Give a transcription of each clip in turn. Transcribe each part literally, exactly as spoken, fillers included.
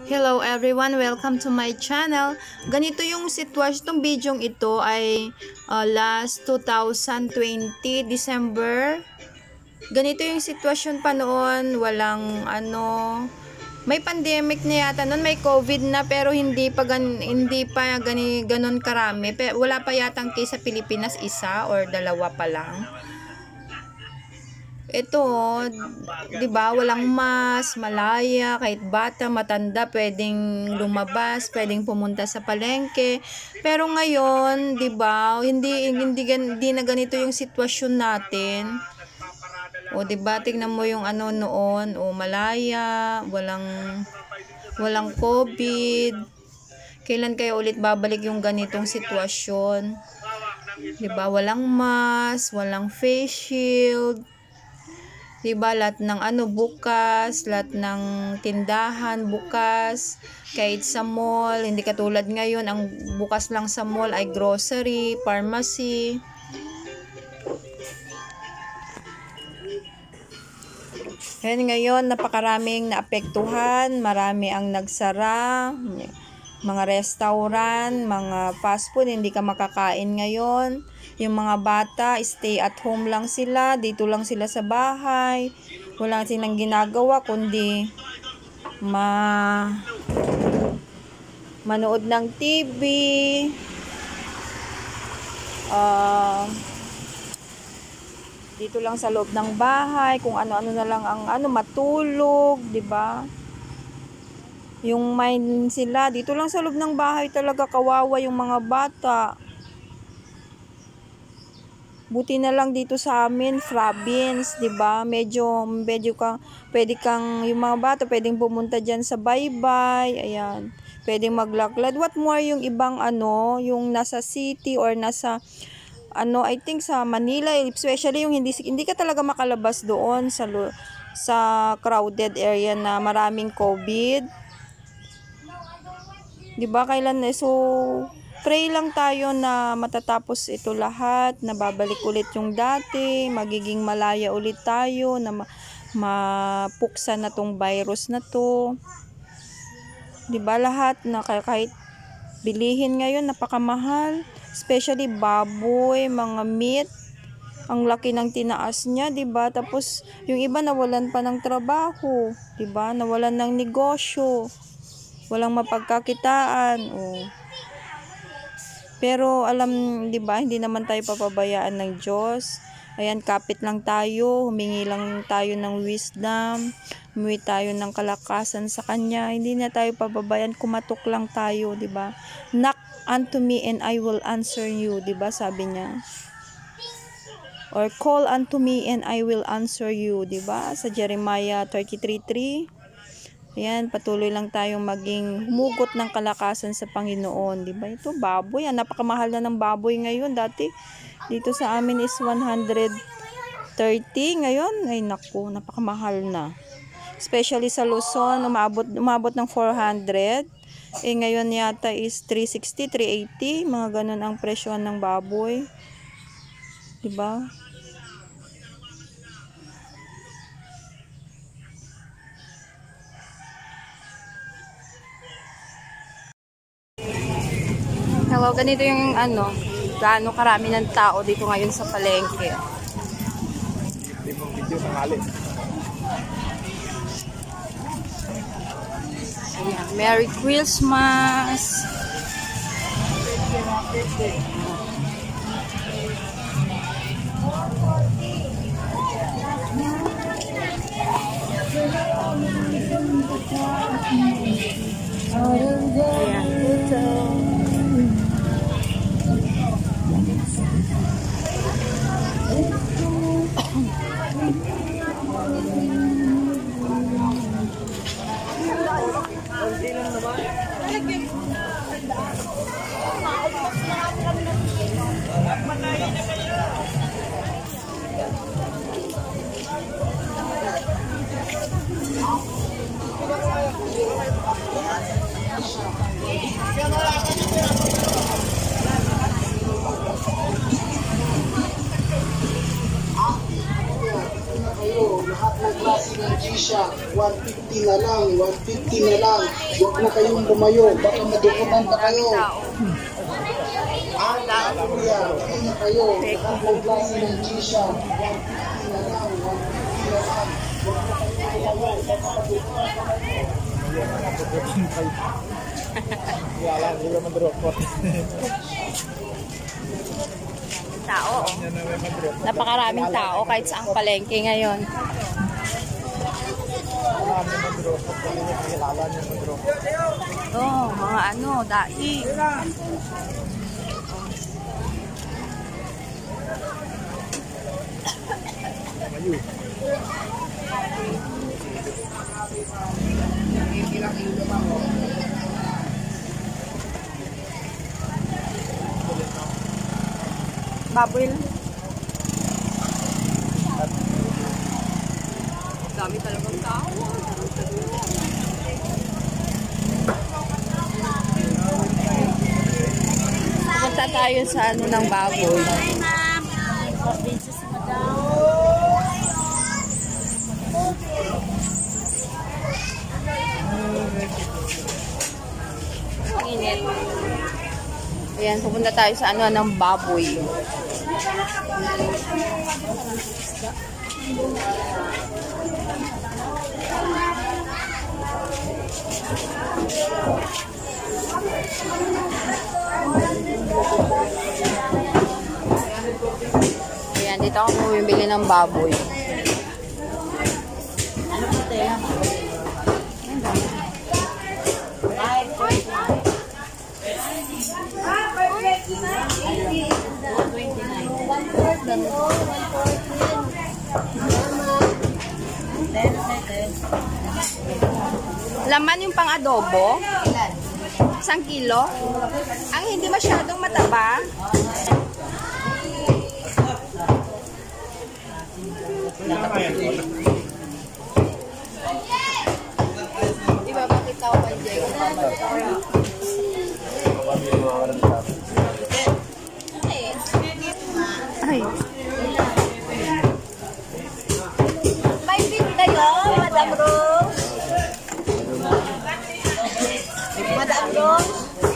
Hello everyone, welcome to my channel. Ganito yung sitwasyon, itong bidyong ito ay uh, last two thousand twenty, December. Ganito yung sitwasyon pa noon, walang ano, may pandemic na yata noon, may COVID na pero hindi pa gan, hindi pa gani ganon karami. Pero wala pa yatang case sa Pilipinas, isa or dalawa pa lang. Ito, 'di ba, walang mas, malaya, kahit bata, matanda, pwedeng lumabas, pwedeng pumunta sa palengke. Pero ngayon, 'di ba, hindi hindi hindi na ganito yung sitwasyon natin. O 'di ba, tingnan mo yung ano noon, o malaya, walang walang COVID. Kailan kaya ulit babalik yung ganitong sitwasyon? 'Di ba, walang mask, walang face shield. Diba, lahat ng ano bukas, lahat ng tindahan bukas, kahit sa mall, hindi katulad ngayon, ang bukas lang sa mall ay grocery, pharmacy. Ayan, ngayon, napakaraming naapektuhan, marami ang nagsara, mga restaurant, mga fast food, hindi ka makakain ngayon. Yung mga bata, stay at home lang sila, dito lang sila sa bahay, wala silang ginagawa kundi ma manood ng T V, uh, dito lang sa loob ng bahay, kung ano-ano na lang ang ano, matulog, 'di ba? Yung mind sila, dito lang sa loob ng bahay, talaga kawawa yung mga bata. Buti na lang dito sa amin, province, 'di ba? Medyo medyo kang pwede kang yung mga bata pwedeng pumunta diyan sa baybay, ayan. Pwedeng maglaklad. What more yung ibang ano, yung nasa city or nasa ano, I think sa Manila, especially yung hindi hindi ka talaga makalabas doon sa sa crowded area na maraming COVID. 'Di ba? Kailan eh, so pray lang tayo na matatapos ito lahat, na babalik ulit yung dati, magiging malaya ulit tayo, na ma mapuksa na tong virus na to. 'Di ba, lahat na kahit bilihin ngayon napakamahal, especially baboy, mga meat. Ang laki ng tinaas niya, 'di ba? Tapos yung iba nawalan pa ng trabaho, 'di ba? Nawalan ng negosyo. Walang mapagkakitaan, oh. Pero alam, 'di ba, hindi naman tayo papabayaan ng Diyos. Ayan, kapit lang tayo, humingi lang tayo ng wisdom, humingi tayo ng kalakasan sa Kanya. Hindi na tayo pababayaan, kumatok lang tayo, 'di ba? Knock unto me and I will answer you, 'di ba? Sabi niya. Or call unto me and I will answer you, 'di ba? Sa Jeremiah thirty-three three. Ayan, patuloy lang tayong maging humugot ng kalakasan sa Panginoon, 'di ba? Ito baboy, ah, napakamahal na ng baboy ngayon. Dati dito sa amin is one hundred thirty, ngayon ay naku, napakamahal na. Especially sa Luzon, umabot umabot ng four hundred. Eh ngayon yata is three sixty, three eighty, mga ganun ang presyo ng baboy. 'Di ba? Hello, ganito yung ano, gaano karami ng tao dito ngayon sa palengke. Ayan, Merry Christmas! Ayan, ito. Lahat ng klase ng G-Shock, one fifty na lang, one fifty na lang. Huwag na kayong lumayo, baka madukutan pa kayo. Ah, daan po yan. Huwag na kayo. Ang klase ng chisha. one fifty na lang, one fifty na lang. Huwag na kayong lumayo, baka madukutan pa kayo. Wala, hindi ka madrop po. Tao. Napakaraming tao kahit sa ang palengke ngayon. Oh, mga ano, daing. Baboy lang. Dami talagang tao. Pupunta tayo sa ano ng baboy. Ang init. Ayan, pupunta tayo sa ano ng baboy. Ayan, dito ako bumibili ng baboy. Ano po tayo? Laman yung pang-adobo? Isang kilo? Ang hindi masyadong mataba? Diba bakit tao ba Diego? Ay. May bit kayo, Madam Rose? Madam Rose?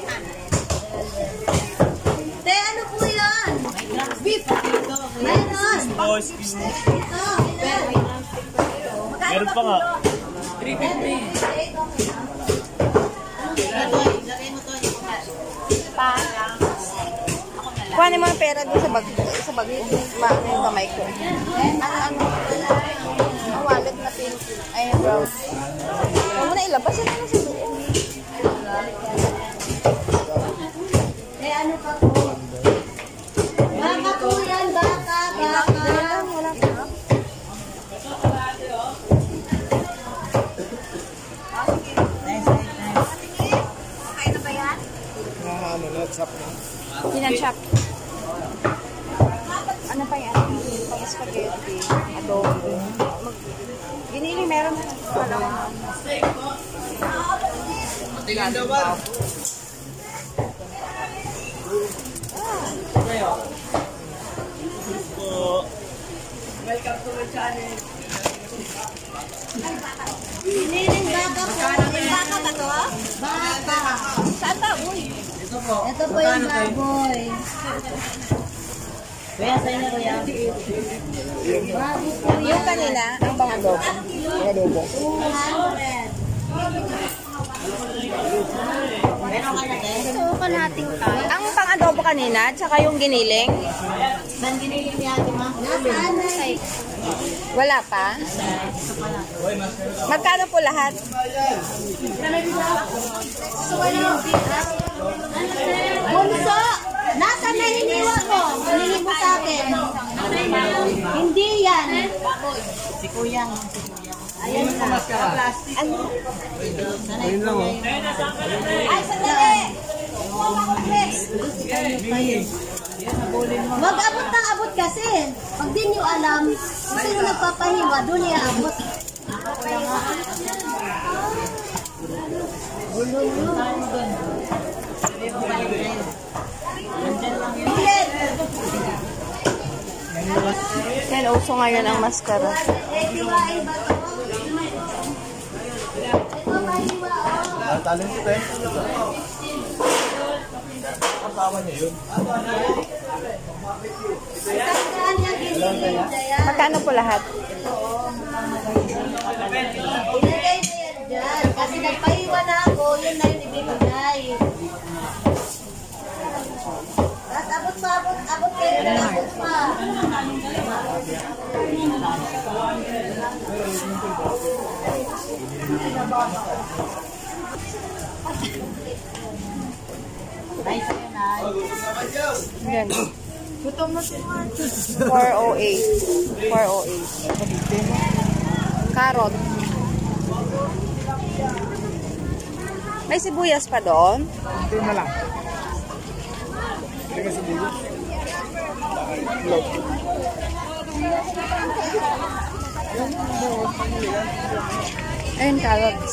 Te, ano po yan? Beef. Mayroon. Meron pa nga. three fifty. Pa. Kuhanin mo ang pera doon sa bag, sa bag, ma, yung kamay ko. Ano, ano? Ang wallet na pink. Ay, brown. Huwag mo na ilabas. Yan na sa doon. Eh, ano pa po? Baka po yan, baka, baka. Wala pa. Okay na ba yan? Ano, let's up na. Kinanchap. Ano pa yan? Pang spaghetti, adobo. Ginili, meron na. Tingnan daw ba? Welcome to my channel. Giniling baka po. Baka ba to? Baka. Saan ba? Uy. Ito po. Ito po yung baboy. Kuya, sa'yo na kuya. Baboy po yan. Yung kanina, ang bang adobo? Ang adobo. two hundred. Meron ka na din? Ito ka nating tayo. Ang pang adobo kanina, tsaka yung giniling? Saan giniling ni ate ma? Nasaan na eh? Wala pa? Magkano po lahat? Bunso! Nasaan na hiniwa ko? Hinihin mo sa akin. Hindi yan. Si Kuyang. Ayan na. Ayun lang oh. Ay, sandali! Mag-abot ng abot kasi. Pag di nyo alam, kung sino nagpapahiwa, doon niya abot. Bilet! Yan, uso ngayon ang mascara. Eh, hiwain ba ito? Talent ko eh. Kasama niya yun. Magkano po lahat? Ilagay na yan dyan. Kasi nagpahiwa na ako, yun na yung ibibigay. At abot pa, abot, abot kayo na abot pa. Yan. four oh eight. four oh eight. Carrot. May sibuyas pa doon? Hindi na lang. Hindi ka sibuyas. Ayun, carrots.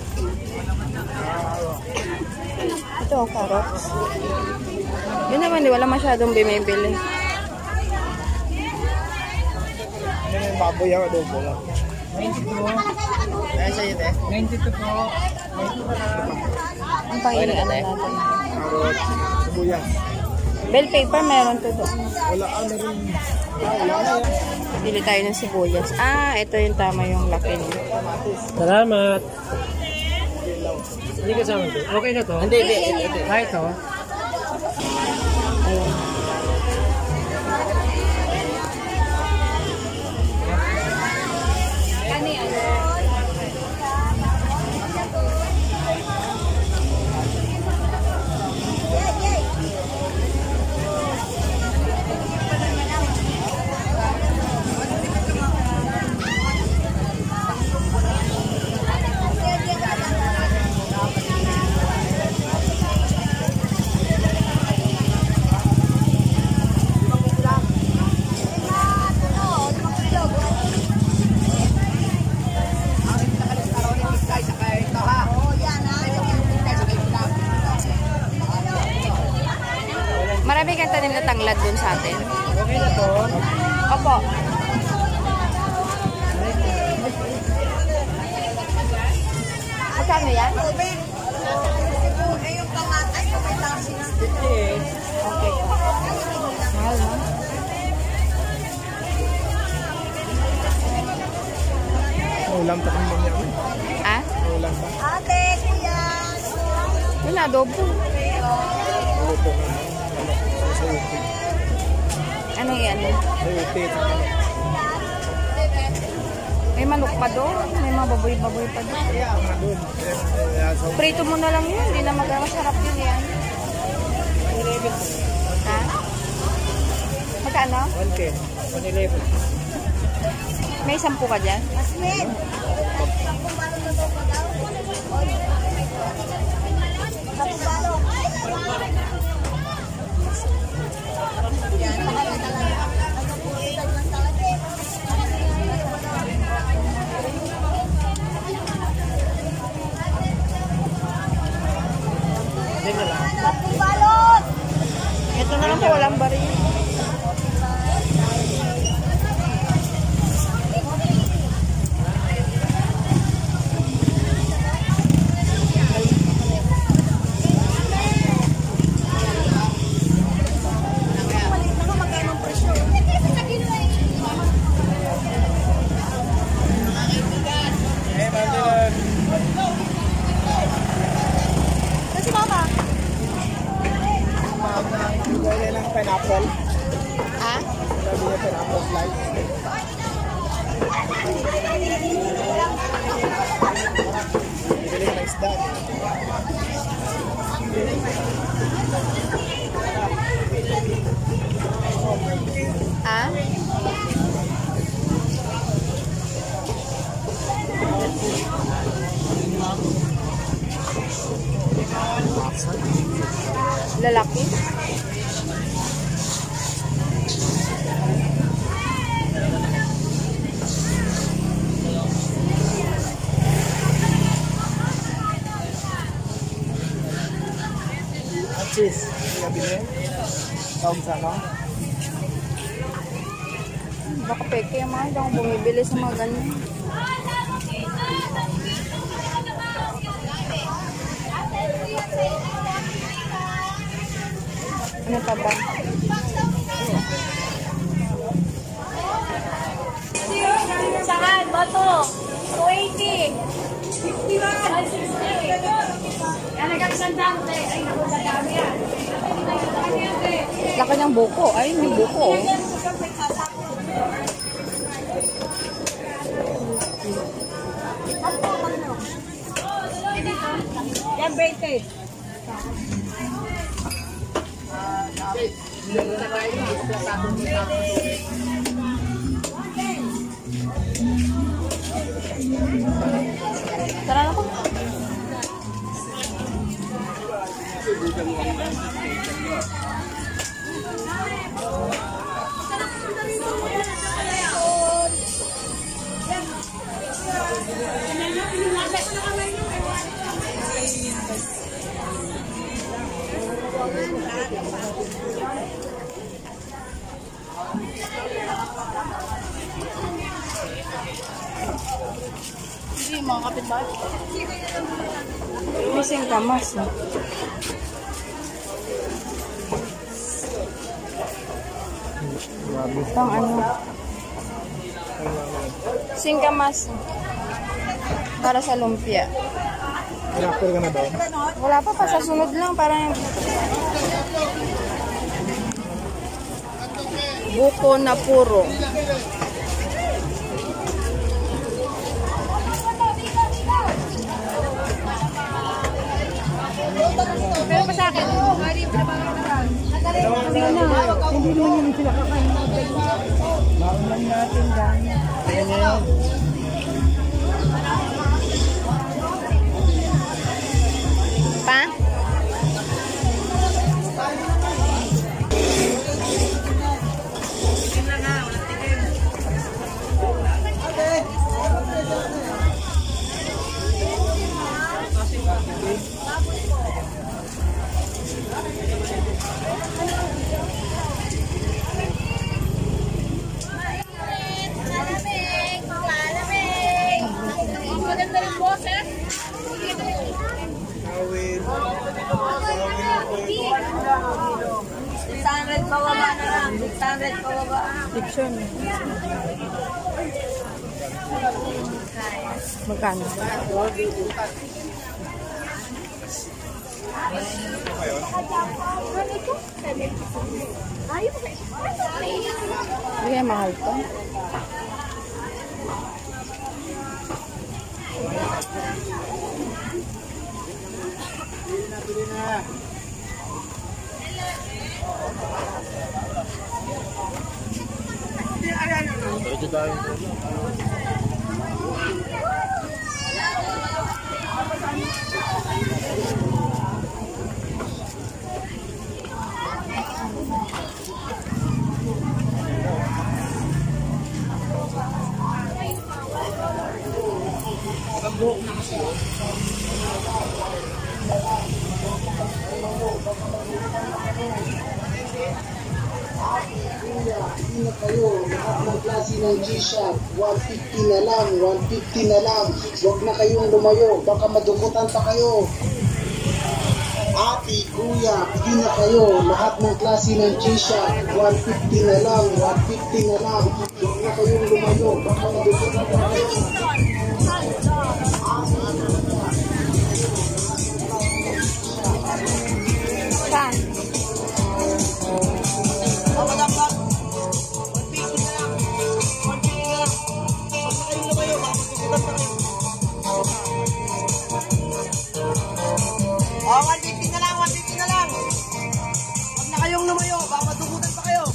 Ito, carrots. Yun naman, di wala masyadong bumibili. Ano yung baboy ako doon po lang? Ay, sa'yo eh? ninety-two po. Ang pangilian na natin. Carrot, sibuyas. Bell paper, meron to doon. Wala, ano rin. Wala na. Bili tayo ng sibuyas. Ah, ito yung tama yung laki niya. Salamat. Hindi kasama ito. Okay na to? Hindi, hindi. hindi. Ah, ito. Ayun. Marami kang tanim na tanglad dun sa atin. Okay na to? Opo. Magkano yan? Okay. Mahal, no? Ulam pa kung niya. Ah? Ulam pa. Ate, kuya. Yun na, adobo. Luto ka. Sa uti. Anong yan? Sa uti. May manok pa doon. May mga baboy-baboy pa doon. Kaya nga doon. Kaya sa Prito mo na lang yun. Hindi na mag-masarap yun yan. Ha? Magkano? one K. one eleven. May sampu ka dyan? Asmin. Ito na lang po, walang baril. Kasi mama. Gawin ng pineapple. Ah? Gawin ng pineapple slice. Bibili ka ng isda. Ah? Lalaki? At cheese. Kaya bilhin. Tawag sa ano? Baka peke yung mga. Hindi ako bumibili sa mga ganyan. Ano pa ba? Saan? Bato. two eighty. fifty-one. Yan, nagkakasandante. Ay, naku, dadami yan. Laki ng buko. Ay, may buko. Oh. Yan, twenty. Tara na po. Hindi, mga kapitbahay. Missing kamas. No? Pang ano? Singkamas. Para sa lumpia. Pinapur ka na doon? Wala pa pa. Sa sunod lang. Parang buko na puro. Pero pa sa akin, Mari, Hindi naman yun sila kakain. Bakit lang natin dahil. Ayan yan. Pa? maganda rin boses. six hundred pababa na lang. six hundred pababa. Fiction. Magkano? Hindi mahal to. Hindi na kayo, lahat ng klase ng G-Shock, one fifty na lang, one fifty na lang. Huwag na kayong lumayo, baka madukutan pa kayo. Ate, kuya, hindi na kayo, lahat ng klase ng G-Shock, one fifty na lang, one fifty na lang. Huwag na kayong lumayo, baka madukutan pa kayo. Saan? Oh, one fifty na lang, one fifty na lang. Huwag na kayong lumayo, baka madugutan pa kayo.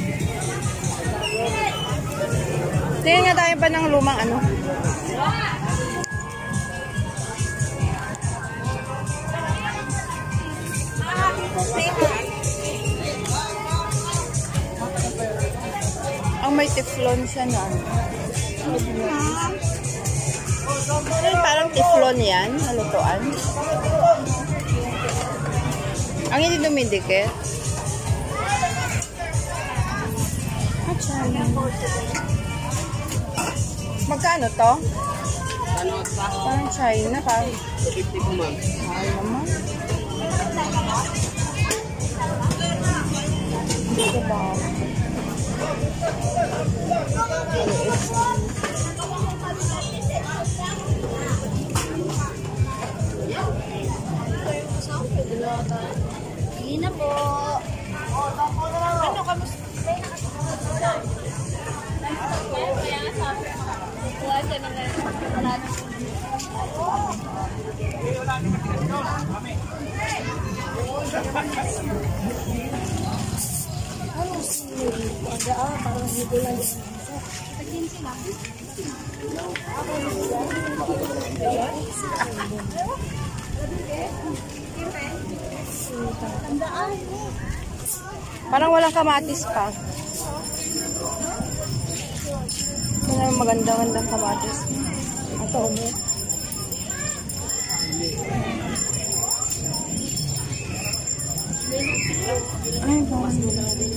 Tingnan nga tayo pa ng lumang ano. Ang may teflon siya na ano. Ay, parang teflon yan, halutuan. Ang hindi dumidikit. Magkano to? Parang China ka. two fifty po, ma'am. Ay, naman. Ito ba? Hindi na po. Ano, kamusta? Parang walang kamatis pa. May maganda-gandang kamatis. Ito, umo. Ay, bawas mo na rin.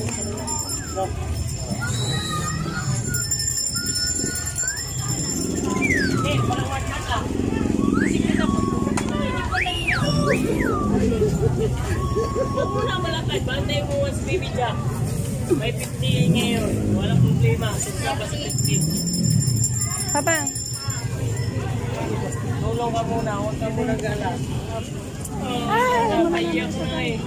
Muna malakad, bantay mo once baby jack. May fifty ngayon, walang problema. Sinta pa sa fifty. Papa. Tulong ka muna, huwag ka muna gala. Ay, Napaiyak ko na eh.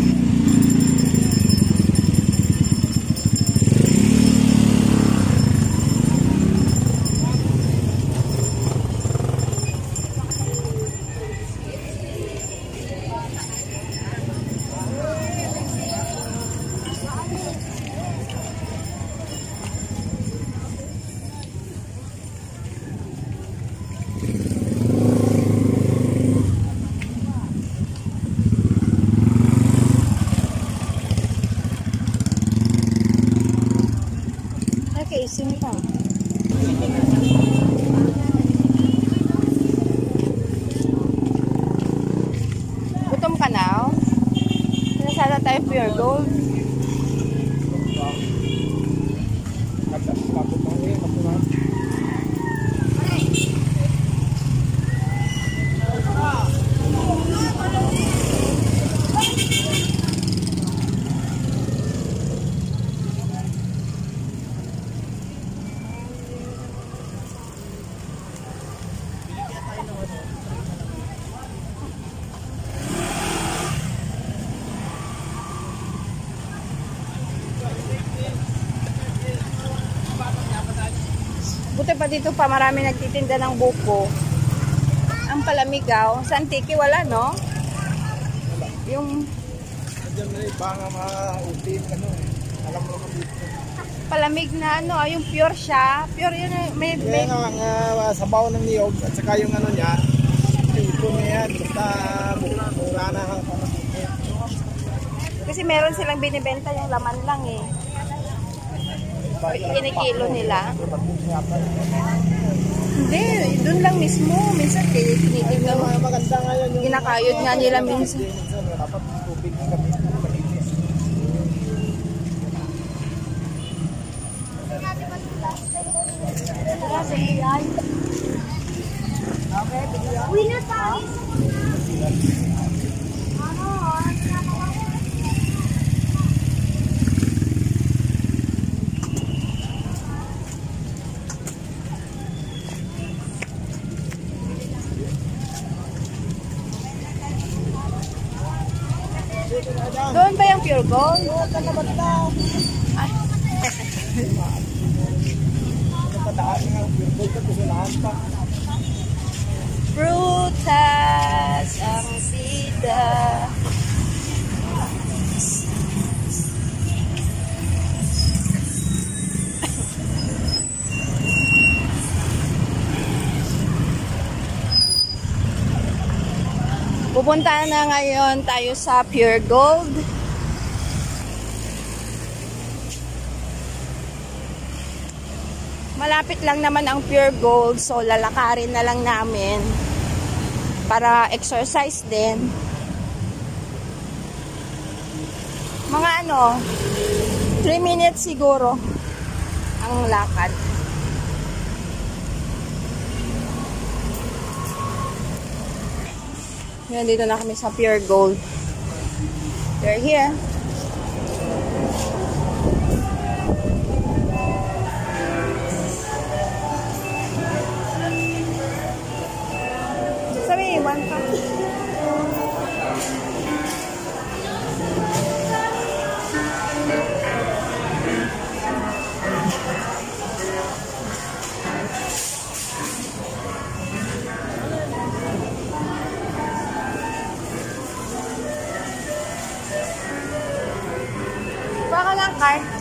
Kaisin pa. Gutom ka na? Sinasala tayo pure gold. Buti pa dito pa, marami nagtitinda ng buko. Ang palamigaw. Sa Antique, wala, no? Yung Diyan na iba nga ma-uti, ano eh. Alam mo naman dito. palamig na ano, ah, yung pure siya. Pure yun, eh, may, may, Kaya nga, nga sabaw ng niyog at saka yung ano niya, ito na yan, basta mura na. kasi meron silang binibenta yung laman lang eh. Kinikilo nila. Hindi, dun lang mismo. Minsan, kinitignan mo. Maganda nga yan yung Ginakayod nga nila minsan. dapat tubig ng kami. Uwi na tayo. Doon ba yung pure gold? Ay. Napadaan nga, birthday ka, kusulahan pa. Prutas ang sida. Pupunta na ngayon tayo sa Pure Gold. Malapit lang naman ang Pure Gold, so lalakarin na lang namin para exercise din. Mga ano, three minutes siguro ang lakad. Yan, dito na kami sa Pure Gold. We're here. Sabi, one pa. Baka lang card.